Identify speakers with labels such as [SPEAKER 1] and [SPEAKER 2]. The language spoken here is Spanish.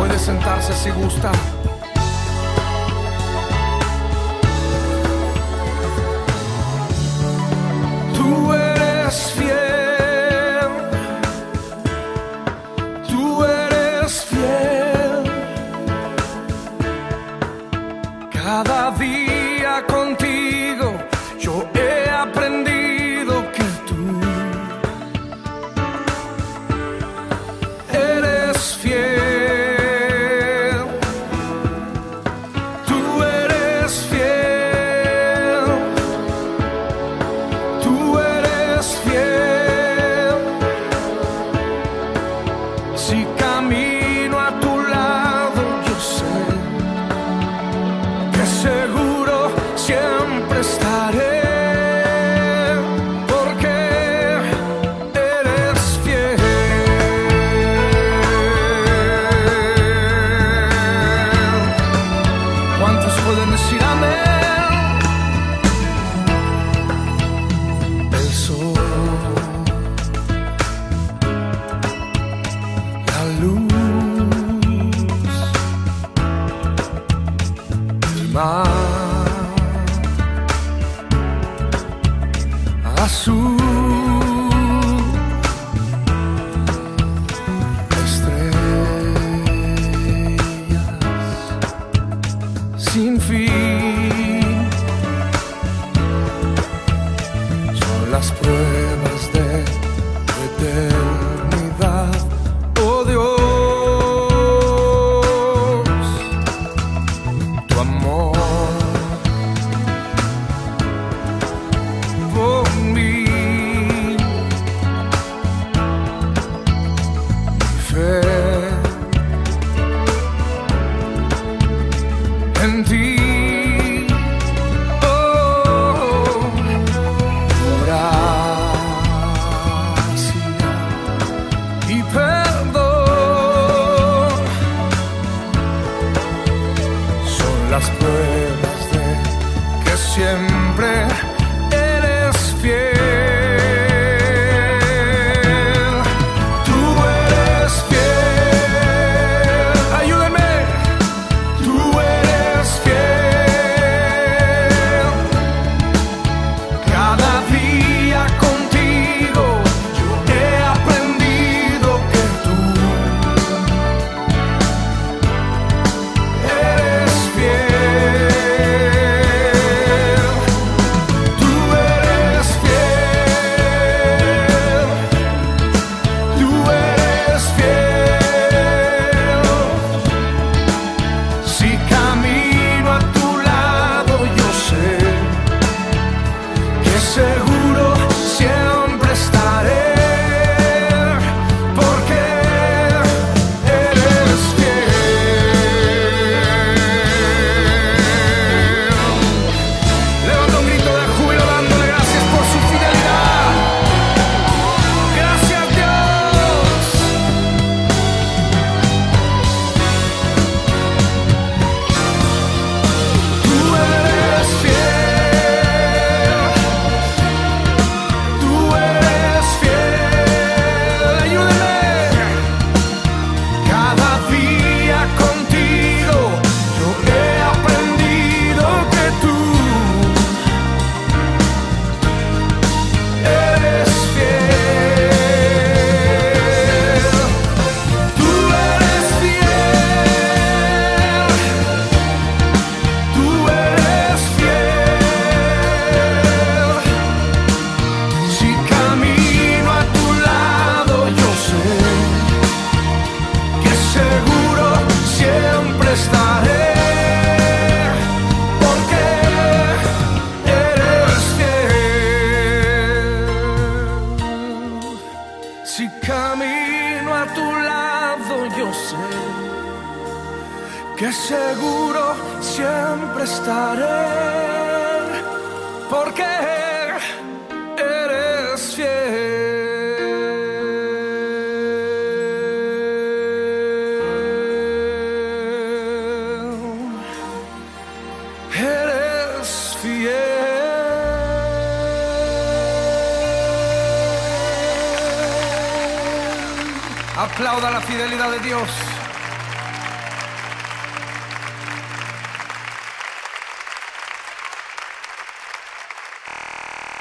[SPEAKER 1] Puede sentarse si gusta. Tú eres fiel, tú eres fiel. Cada día contigo yo he aprendido que tú eres fiel. Si camino a tu lado, yo sé que seguro siempre estaré, porque eres fiel. ¿Cuántos pueden decir amén? El sol, luz, el mar azul, estrellas sin fin, son las pruebas de eternidad. Oh Dios, tu amor por mí, mi fe en ti. Oh, gracia y perdón las pruebas de que siempre eres fiel. Tú eres fiel, ayúdame. Tú eres fiel. Cada día contigo yo he aprendido que tú eres fiel. Seguro siempre estaré, porque eres fiel. Levanta un grito de júbilo dándole gracias por su fidelidad. Gracias, Dios. Tú eres fiel. Si camino a tu lado, yo sé que seguro siempre estaré, porque eres fiel. Eres fiel. Aplauda la fidelidad de Dios.